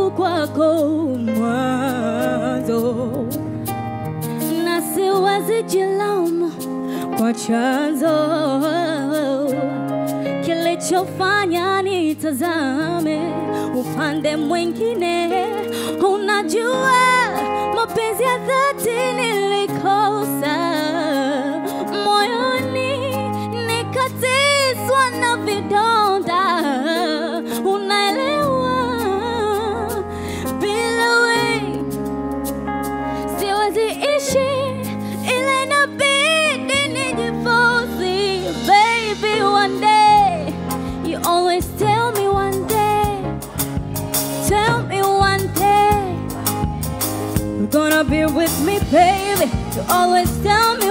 tangu kwako mwanzo, na siwezi jilaumu kwa chanzo kilichofanya nitazame upande mwingine. Unajua mapenzi ya dhati nilikosa moyoni, nikateswa na vidonda. Unaelewa, bila wewe siwezi ishi, ila inabidi nijifunze. Baby, one day you always tell me, one day tell me, one day you're gonna be with me, baby. You always tell me